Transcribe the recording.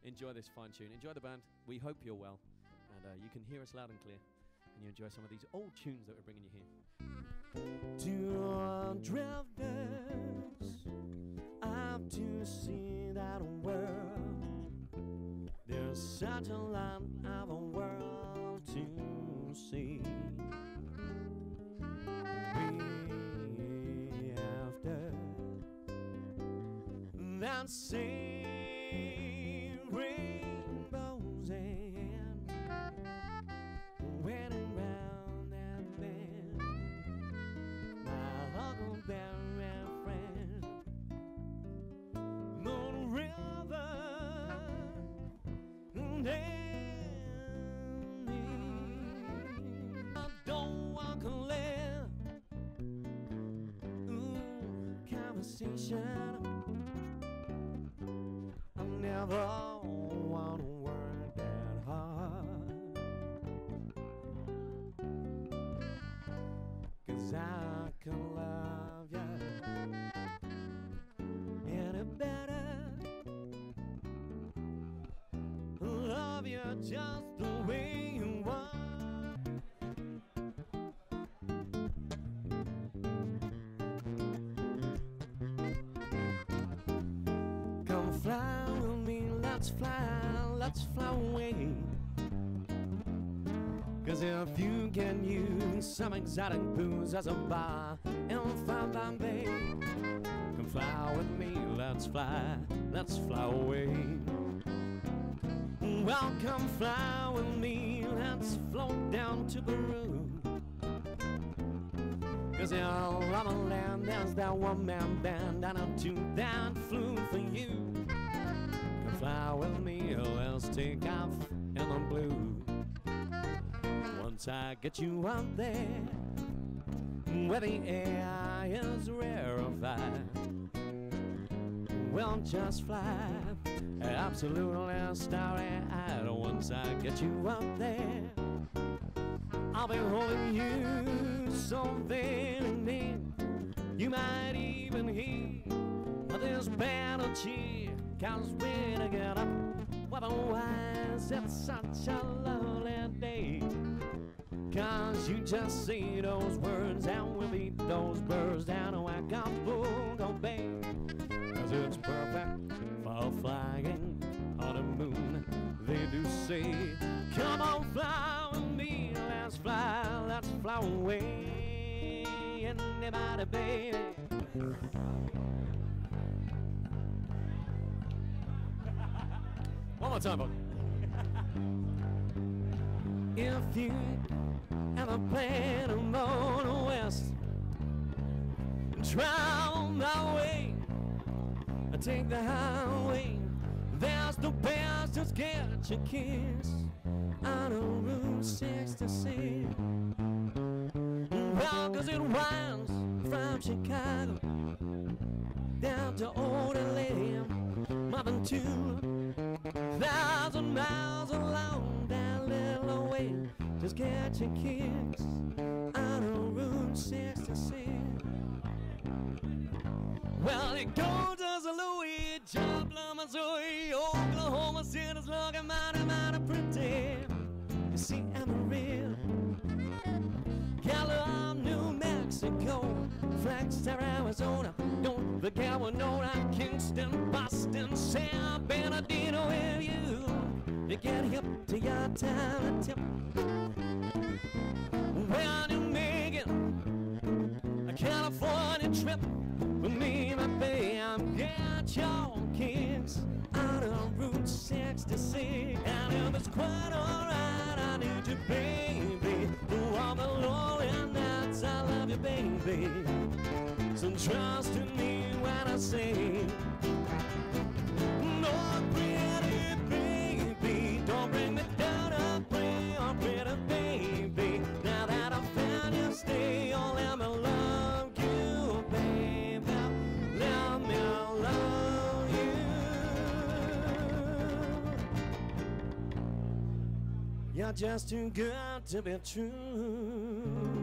enjoy this fine tune. Enjoy the band. We hope you're well, and you can hear us loud and clear, and you enjoy some of these old tunes that we're bringing you here. To all drifters out to see that world, there's such a lot of a world to see. We after that same rainbows and waiting round that bend, my huckleberry friend, Moon River, and I don't walk alone. Ooh, conversation. I never want to work that hard, 'cause I can love you any better, love you just the way you are. Come fly with me, let's fly away. 'Cause if you can use some exotic booze as a bar in Fine Bombay, come fly with me, let's fly away. Well, come fly with me, let's float down to Peru. 'Cause in Rubber Land there's that one-man band, and I'm too damn flew for you. Come fly with me, let's take off in the blue. Once I get you out there, where the air is rarefied, we'll just fly absolutely starry-eyed. Once I get you out there, I'll be holding you so very near. You might even hear this band of cheer, 'cause we're together. Otherwise it's such a lovely day, 'cause you just say those words and we'll beat those birds down to Acapulco Bay. 'Cause it's perfect for flying on the moon, they do say. Come on, fly with me, let's fly away. Anybody, baby. One more time, buddy. If you ever plan to go to West, travel my way, take the highway. There's the best to get your kiss on Route 66. Well, 'cause it winds from Chicago down to Old Atlanta, more than 2,000 miles along that little way. Just get your kicks on Route 66. Well, it goes to St. Louis, Joplin, Missouri, Oklahoma City's looking mighty, mighty pretty. You see Amarillo, Gallup, New Mexico, Flagstaff, Arizona. Don't forget Winona, Kingston, Boston, San Bernardino. With you, you get hip to your time tip. When you make it a California trip with me, my baby, I'm get your kicks out of Route 66. And if it's quite alright, I need you, baby. Through all the lonely nights, I love you, baby. So trust in me when I say, no, pretty baby, don't bring me down, oh, pretty baby. Now that I found you, stay, oh, let me love you, baby. Let me love you. You're just too good to be true.